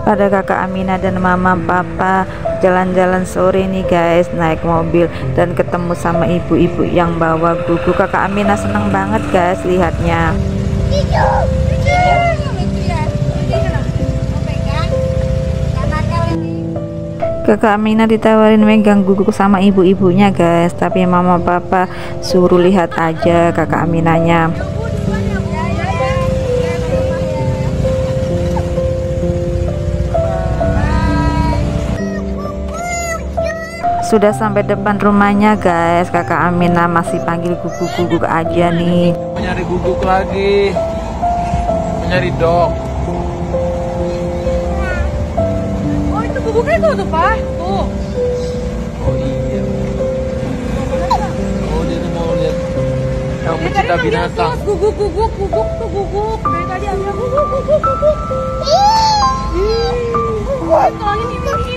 Ada kakak Aminah dan mama papa jalan-jalan sore nih guys, naik mobil dan ketemu sama ibu-ibu yang bawa gugu. Kakak Aminah seneng banget guys lihatnya. Kakak Aminah ditawarin megang gugu sama ibu-ibunya guys, tapi mama papa suruh lihat aja kakak Aminahnya. Sudah sampai depan rumahnya guys, kakak Aminah masih panggil guguk-guguk aja nih. Mencari guguk lagi, mencari dog. Oh itu guguknya tuh Pak, tuh. Oh iya. Oh dia tuh mau lihat yang pecinta binatang. Guguk tuh guguk. Dari tadi ada guguk. Tolongin ini.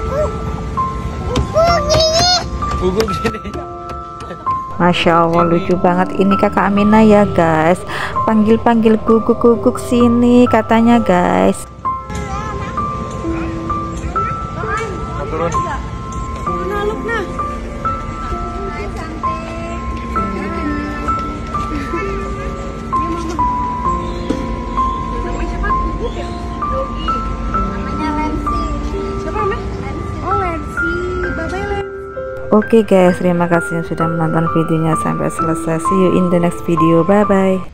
Guguk sini. Masya Allah lucu banget ini kakak Aminah ya guys, panggil-panggil guguk-guguk sini katanya guys. Turun. Mana Lukna? Hai cantik. Namanya siapa? Guguk ya? Dogi. Namanya Lensi. Siapa namanya? Lensi. Oh Lensi. Bye-bye Lensi. Oke guys, terima kasih yang sudah menonton videonya sampai selesai. See you in the next video. Bye bye.